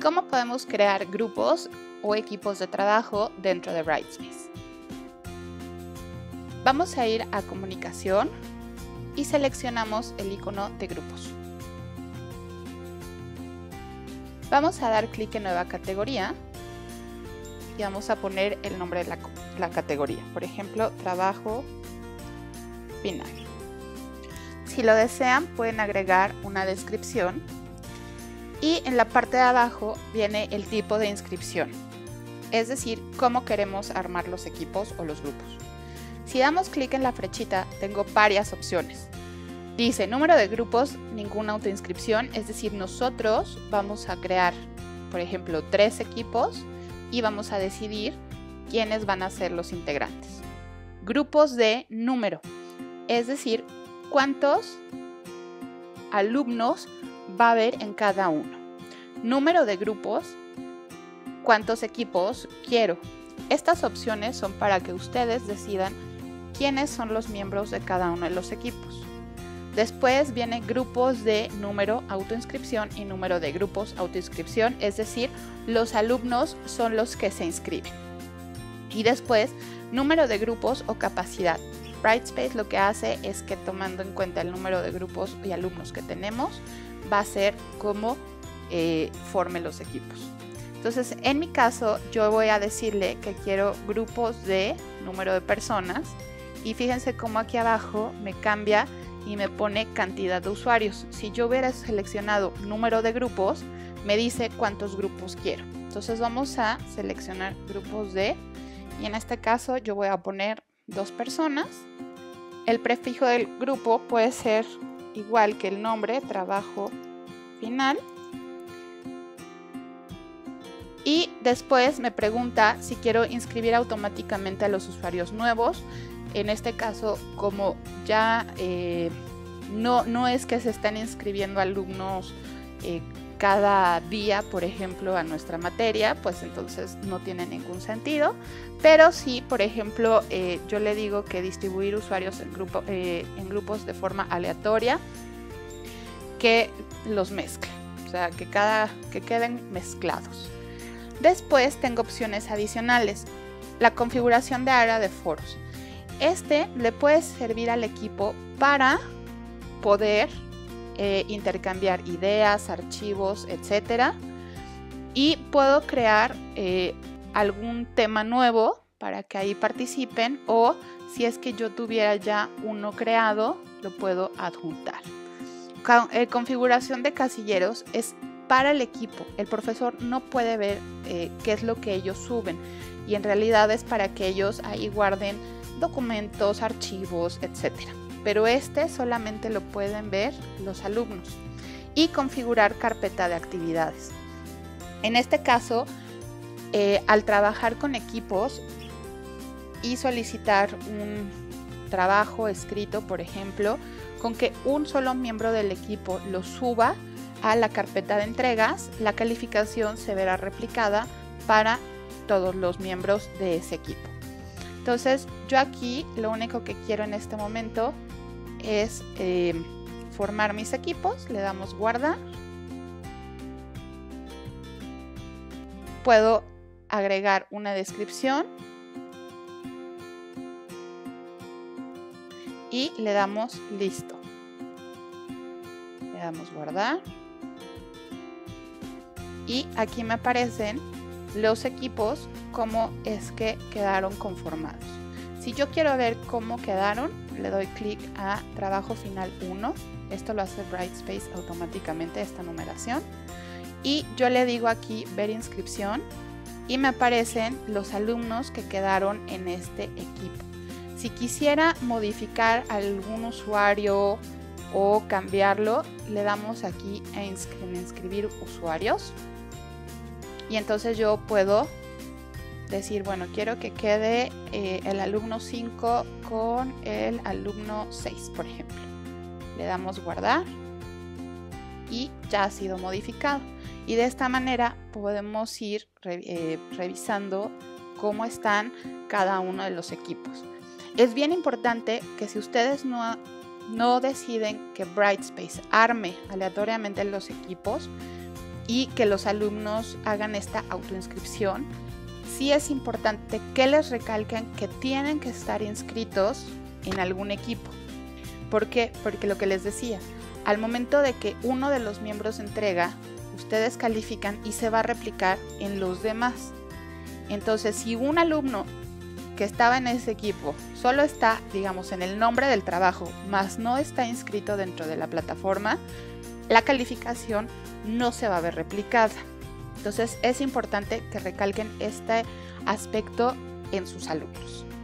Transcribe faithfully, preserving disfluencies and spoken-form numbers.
¿Cómo podemos crear grupos o equipos de trabajo dentro de Brightspace? Vamos a ir a Comunicación y seleccionamos el icono de grupos. Vamos a dar clic en Nueva categoría y vamos a poner el nombre de la, la categoría, por ejemplo, Trabajo Final. Si lo desean, pueden agregar una descripción y en la parte de abajo viene el tipo de inscripción, es decir, cómo queremos armar los equipos o los grupos. Si damos clic en la flechita, tengo varias opciones. Dice número de grupos, ninguna autoinscripción, es decir, nosotros vamos a crear, por ejemplo, tres equipos y vamos a decidir quiénes van a ser los integrantes. Grupos de número, es decir, cuántos alumnos va a haber en cada uno. Número de grupos, cuántos equipos quiero. Estas opciones son para que ustedes decidan quiénes son los miembros de cada uno de los equipos. Después viene grupos de número autoinscripción y número de grupos autoinscripción, es decir, los alumnos son los que se inscriben. Y después, número de grupos o capacidad. Brightspace lo que hace es que tomando en cuenta el número de grupos y alumnos que tenemos, va a ser cómo eh, forme los equipos. Entonces, en mi caso, yo voy a decirle que quiero grupos de número de personas y fíjense cómo aquí abajo me cambia y me pone cantidad de usuarios. Si yo hubiera seleccionado número de grupos, me dice cuántos grupos quiero. Entonces vamos a seleccionar grupos de, y en este caso yo voy a poner dos personas. El prefijo del grupo puede ser igual que el nombre, Trabajo Final. Y después me pregunta si quiero inscribir automáticamente a los usuarios nuevos. En este caso, como ya eh, no, no es que se están inscribiendo alumnos eh, cada día, por ejemplo, a nuestra materia, pues entonces no tiene ningún sentido. Pero sí, por ejemplo, eh, yo le digo que distribuir usuarios en, grupo, eh, en grupos de forma aleatoria, que los mezcle, o sea, que, cada, que queden mezclados. Después tengo opciones adicionales. La configuración de área de foros. Este le puede servir al equipo para poder eh, intercambiar ideas, archivos, etcétera. Y puedo crear eh, algún tema nuevo para que ahí participen, o si es que yo tuviera ya uno creado, lo puedo adjuntar. Con, eh, configuración de casilleros es para el equipo. El profesor no puede ver eh, qué es lo que ellos suben y en realidad es para que ellos ahí guarden documentos, archivos, etcétera. Pero este solamente lo pueden ver los alumnos. Y configurar carpeta de actividades. En este caso, eh, al trabajar con equipos y solicitar un trabajo escrito, por ejemplo, con que un solo miembro del equipo lo suba a la carpeta de entregas, la calificación se verá replicada para todos los miembros de ese equipo. Entonces, yo aquí lo único que quiero en este momento es eh, formar mis equipos. Le damos guardar. Puedo agregar una descripción y le damos listo. Le damos guardar. Y aquí me aparecen los equipos, cómo es que quedaron conformados. Si yo quiero ver cómo quedaron, le doy clic a Trabajo Final uno. Esto lo hace Brightspace automáticamente, esta numeración. Y yo le digo aquí Ver inscripción y me aparecen los alumnos que quedaron en este equipo. Si quisiera modificar algún usuario o cambiarlo, le damos aquí en inscribir usuarios. Y entonces yo puedo decir, bueno, quiero que quede eh, el alumno cinco con el alumno seis, por ejemplo. Le damos guardar y ya ha sido modificado. Y de esta manera podemos ir re, eh, revisando cómo están cada uno de los equipos. Es bien importante que si ustedes no, no deciden que Brightspace arme aleatoriamente los equipos, y que los alumnos hagan esta autoinscripción. Sí es importante que les recalquen que tienen que estar inscritos en algún equipo. ¿Por qué? Porque lo que les decía, al momento de que uno de los miembros entrega, ustedes califican y se va a replicar en los demás. Entonces, si un alumno que estaba en ese equipo solo está, digamos, en el nombre del trabajo, más no está inscrito dentro de la plataforma, la calificación no se va a ver replicada. Entonces, es importante que recalquen este aspecto en sus alumnos.